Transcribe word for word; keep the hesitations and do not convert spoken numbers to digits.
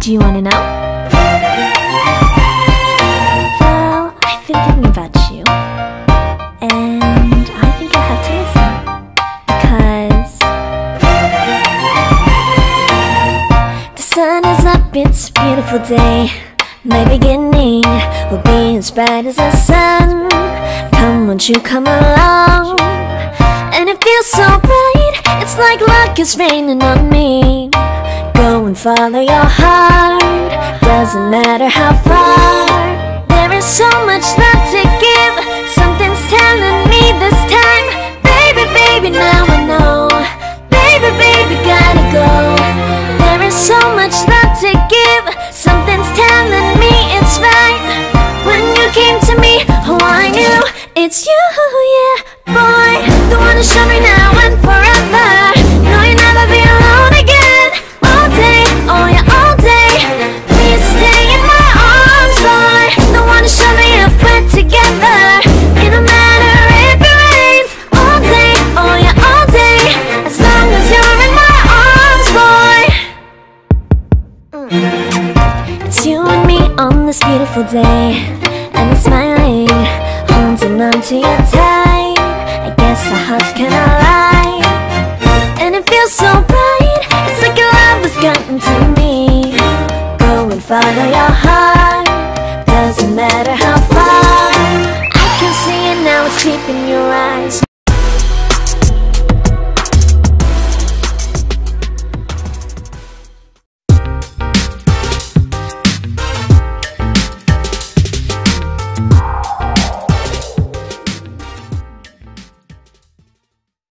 Do you wanna know? Well, I've been thinking about you, and I think I have to listen. Because the sun is up, it's a beautiful day. My beginning will be as bright as the sun. Come, won't you come along? And it feels so bright, it's like luck is raining on me. Go and follow your heart, doesn't matter how far. There is so much love to give, something's telling me this time. Baby, baby, now I know. Baby, baby, gotta go. There is so much love to give, something's telling me it's right. When you came to me, oh I knew it's you, yeah, boy. The one to show me now and forever. No, you'll never be alone again. All day, oh yeah, all day. Please stay in my arms, boy. The one to show me if we're together. It don't matter if it rains. All day, oh yeah, all day. As long as you're in my arms, boy. mm. It's you and me on this beautiful day, and I'm smiling, holding on to you tight. I guess our hearts cannot lie, and it feels so bright. It's like your love has gotten to me. Go and follow your heart, doesn't matter how far. I can see it now, it's deep in your eyes.